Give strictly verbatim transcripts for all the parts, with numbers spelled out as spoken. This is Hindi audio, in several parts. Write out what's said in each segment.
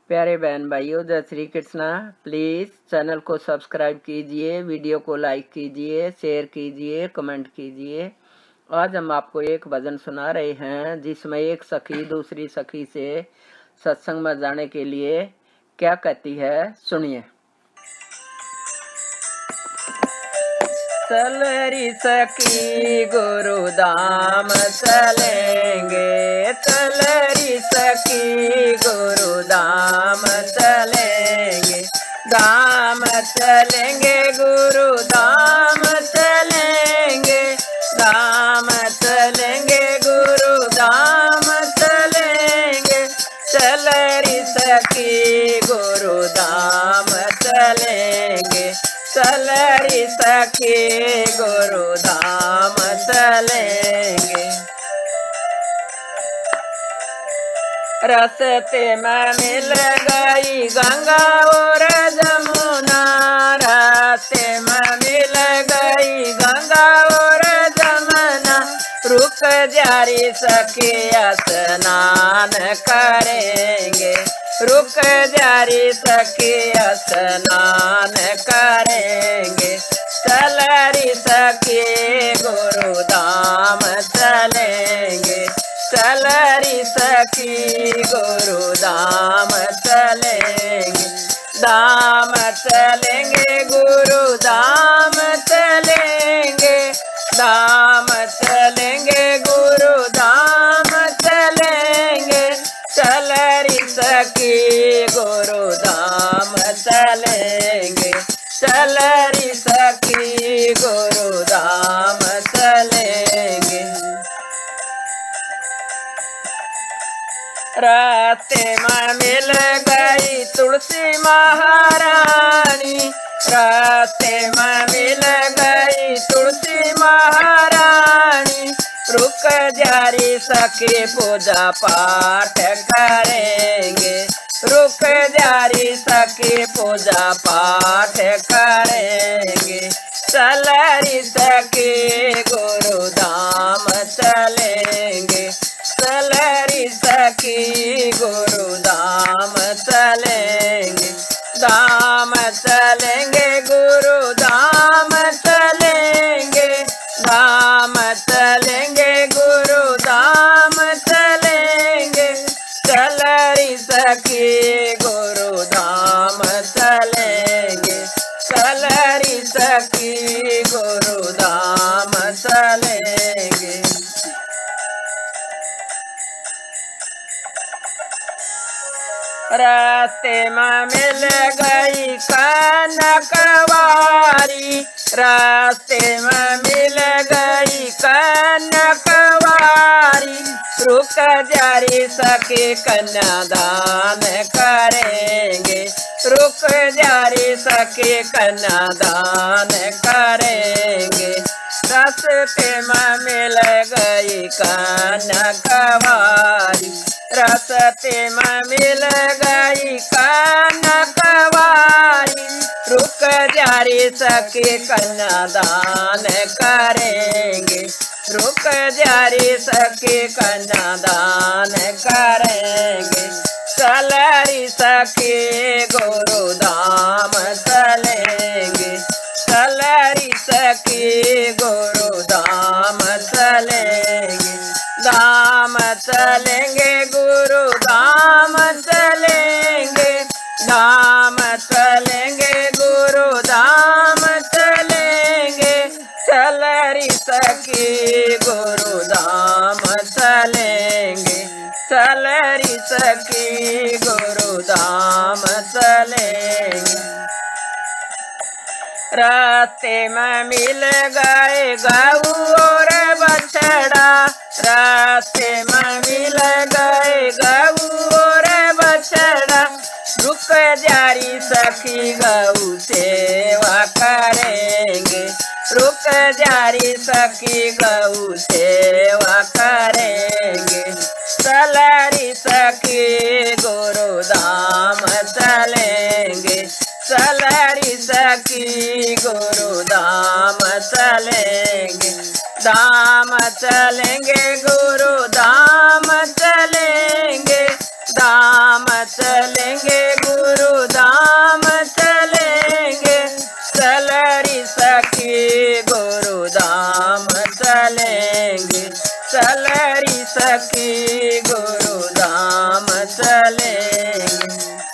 प्यारे बहन भाइयों, जय श्री कृष्णा। प्लीज़ चैनल को सब्सक्राइब कीजिए, वीडियो को लाइक कीजिए, शेयर कीजिए, कमेंट कीजिए। आज हम आपको एक भजन सुना रहे हैं जिसमें एक सखी दूसरी सखी से सत्संग में जाने के लिए क्या कहती है, सुनिए। चल री सखी गुरुधाम चलेंगे, चल री सखी गुरुधाम चलेंगे, धाम चलेंगे गुरुधाम चलेंगे, धाम चलेंगे गुरुधाम चलेंगे, चल री सखी गुरुधाम चलेंगे, चल री सखी गुरुधाम चलेंगे। रास्ते में मिल गई गंगा और जमुना, रास्ते में मिल गई गंगा और जमुना, रुक जारी सखी स्नान करेंगे, रुक जारी सखी स्नान करेंगे, चल री सखी गुरुधाम चलेंगे, चल री सखी गुरुधाम चलेंगे, धाम चलेंगे गुरुधाम चलेंगे, धाम चलेंगे गुरुधाम चलेंगे, चल री सखी गुरुधाम चलेंगे, चल री सखी गुरुधाम चलेंगे। रास्ते में मिल गई तुलसी महारानी, रास्ते में मिल गई तुलसी महारानी, रुक जारी सखी पूजा पाठ करेंगे, रुक जारी सखी पूजा पाठ करेंगे, चल री सखी गुरुधाम चलेंगे, चल री सखी गुरुधाम चलेंगे, धाम चलेंगे गुरुधाम चलेंगे, धाम चलेंगे गुरुधाम चलेंगे, चल री सखी गुरुधाम चलेंगे, चल री सखी गुरुधाम चलेंगे। रास्ते में मिल गई कनकवारी, रास्ते में मिल गई कनकवारी, रुक जारी सखी कन्यादान करेंगे, रुक जारी सखी कन्यादान करेंगे, रास्ते में मिल गई कनकवारी, रास्ते में मिल गई कनकवारी, रुक जारी सखी कन्यादान करेंगे, रुक जारी सखी कन्यादान करेंगे, चल री सखी गुरुधाम चलेंगे, चल री सखी गुरुधाम चलेंगे, धाम चलेंगे गुरुधाम चलेंगे, धाम चलेंगे गुरुधाम चलेंगे, चल री सखी गुरुधाम चलेंगे, चल री सखी गुरुधाम चलेंगे। रास्ते में मिल गए गऊ और बछड़ा, रास्ते में मिल गए गऊ और बछड़ा, रुक जारी सखी गऊ सेवा करेंगे, रुक जारी सखी गऊ सेवा करेंगे, चल री सखी गुरुधाम चलेंगे, चल री सखी गुरुधाम चलेंगे, धाम चलेंगे गुरुधाम चलेंगे, धाम चलेंगे सखी गुरु धाम चलेंगे।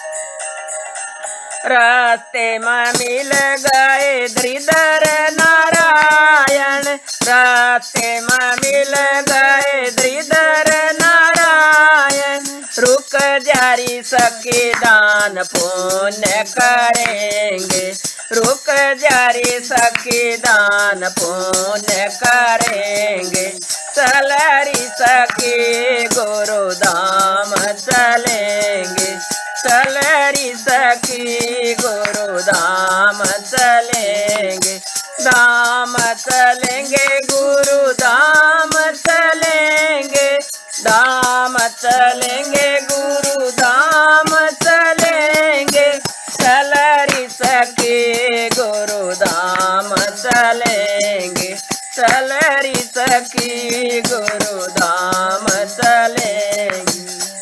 रास्ते में मिल गए श्रीधर नारायण, रास्ते में मिल गए श्रीधर नारायण। रुक जारी सखी दान पुण्य करेंगे, रुक जारी सखी दान पुण्य करेंगे। चलरी सखी गुरु धाम चलेंगे, चलरी सखी गुरु धाम चलेंगे। धाम चलेंगे गुरु धाम चलेंगे, धाम चलेंगे गुरु धाम चलेंगे। चलरी सखी गुरु धाम चलेंगे, चलरी सखी गुरु धाम चलेंगे।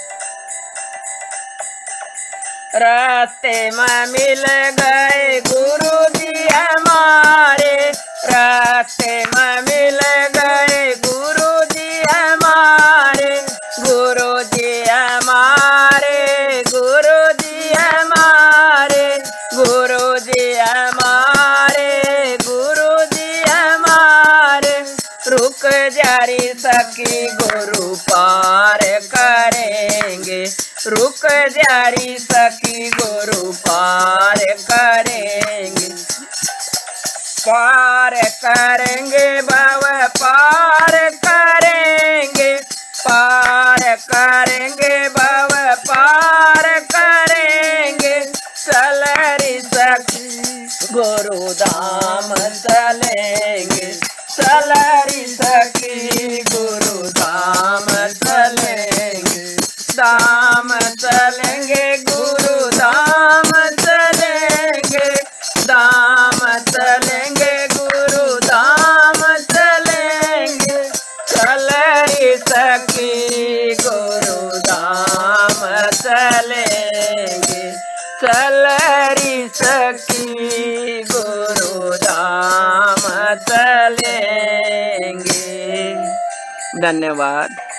रास्ते में मिल गए गुरु जी हमारे, रास्ते में मिल गए गुरु जी हमारे। गुरु जी हमारे, गुरु जी हमारे, गुरु जी हमारे, गुरु जी हमारे। रुक जारी सखी गुरु पार करेंगे, रुक जारी सखी गुरु पार करेंगे। पार करेंगे भव पार करेंगे, पार करेंगे भव पार करेंगे। चलरी सखी गुरु धाम चलेंगे, चलरी सखी गुरु धाम चलेंगे। धाम चलेंगे गुरु धाम चलेंगे, धाम चलेंगे गुरु धाम चलेंगे। चलरी सखी गुरु धाम चलेंगे, चलरी सखी गुरु धाम चलेंगे। धन्यवाद।